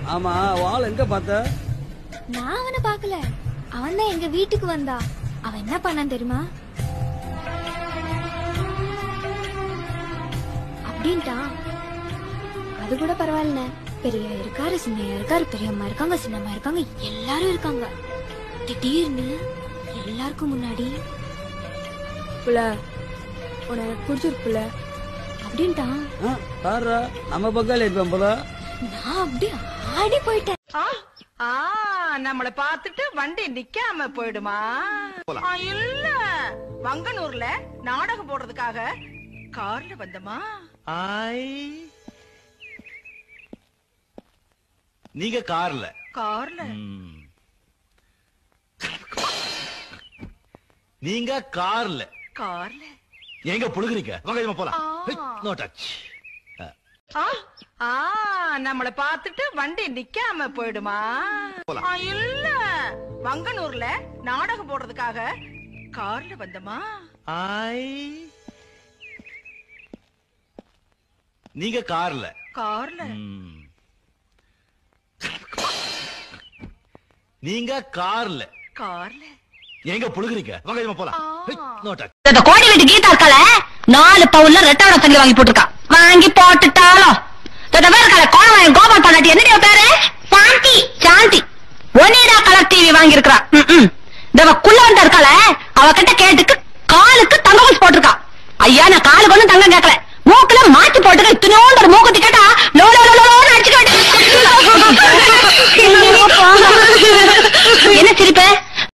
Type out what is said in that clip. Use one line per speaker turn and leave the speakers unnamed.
ஆமா வாள் எங்க பார்த்த?
நான் அவனை பாக்கல, அவன் தான் எங்க வீட்டுக்கு வந்தா. அவன் என்ன பண்ணான் தெரியுமா? அப்படின்ட்டான். அது கூட பரவாயில்ல, பெரிய இருக்காரு, சின்ன இருக்காரு, பெரியம்மா இருக்காங்க, சின்னம்மா இருக்காங்க, எல்லாரும் இருக்காங்க. திடீர்னு எல்லாருக்கும் முன்னாடி புள்ள உனக்கு பிடிச்சிருக்குல அப்படின்ட்டான்.
நம்ம பக்கம் இருப்பேன் போல.
நான் அப்படியே ஆடி போயிட்டேன்.
நம்மள பாத்துட்டு வண்டி நிக்காம போயிடுமா? இல்ல, வங்கனூர்ல நாடகம் போடுறதுக்காக கார்ல வந்தமா.
நீங்க கார்ல நீங்க கார்ல
கார்ல
எங்க புழுகுறீங்க? வாங்க போலாம். No touch.
நம்மள பாத்துட்டு வண்டி நிக்காம போயிடுமா? இல்ல, வங்கனூர்ல நாடகம் போடுறதுக்காக கார்ல வந்தமா.
நீங்க கார்ல நீங்க கார்ல எங்க புழுகுறீங்க? வாங்க போலாம். No touch.
இந்த கோடி வீட்டு கீதா இருக்கால 4 பவுன்ல ரெட்டாவட தண்ணி வாங்கி போட்டுருக்கா. வாங்கி போட்டுட்டாலும் கோணவாயன் கோபால் பாட்டி என்ன பேரு? சாந்தி. சாந்தி ஒனிடா கலர் டிவி வாங்கி இருக்கா. இந்த குள்ளவன்ட்ட இருக்கால, அவகிட்ட கேட்டுக்கு காலுக்கு தங்க ஊசி போட்டிருக்கா. ஐயா, நான் காலுக்கு ஒண்ணும் தங்கம் கேட்கல.